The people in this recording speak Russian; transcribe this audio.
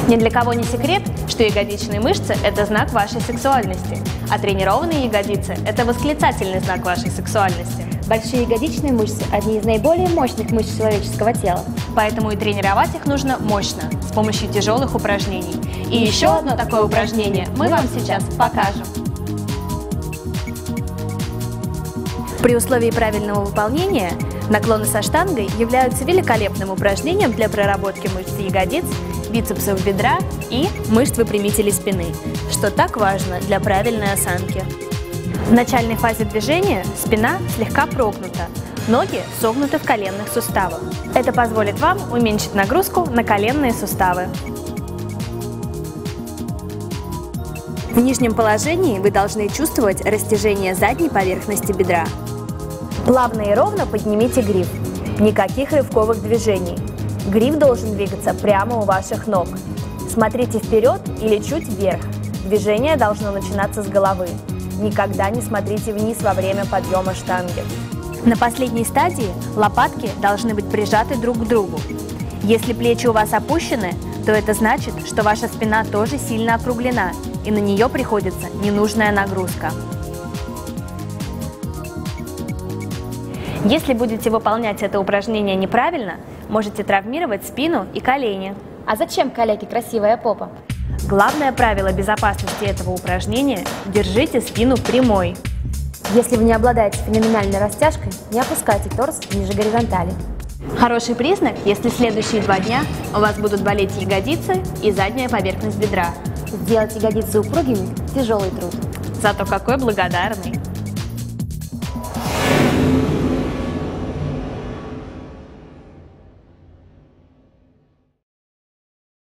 Ни для кого не секрет, что ягодичные мышцы – это знак вашей сексуальности, а тренированные ягодицы – это восклицательный знак вашей сексуальности. Большие ягодичные мышцы – одни из наиболее мощных мышц человеческого тела. Поэтому и тренировать их нужно мощно, с помощью тяжелых упражнений. И еще одно такое упражнение мы вам сейчас покажем. При условии правильного выполнения наклоны со штангой являются великолепным упражнением для проработки мышц ягодиц, бицепсов бедра и мышц выпрямителей спины, что так важно для правильной осанки. В начальной фазе движения спина слегка прогнута, ноги согнуты в коленных суставах. Это позволит вам уменьшить нагрузку на коленные суставы. В нижнем положении вы должны чувствовать растяжение задней поверхности бедра. Плавно и ровно поднимите гриф. Никаких рывковых движений. Гриф должен двигаться прямо у ваших ног. Смотрите вперед или чуть вверх. Движение должно начинаться с головы. Никогда не смотрите вниз во время подъема штанги. На последней стадии лопатки должны быть прижаты друг к другу. Если плечи у вас опущены, то это значит, что ваша спина тоже сильно округлена, и на нее приходится ненужная нагрузка. Если будете выполнять это упражнение неправильно, можете травмировать спину и колени. А зачем калеке красивая попа? Главное правило безопасности этого упражнения – держите спину прямой. Если вы не обладаете феноменальной растяжкой, не опускайте торс ниже горизонтали. Хороший признак, если следующие 2 дня у вас будут болеть ягодицы и задняя поверхность бедра. Сделать ягодицы упругими – тяжелый труд. Зато какой благодарный!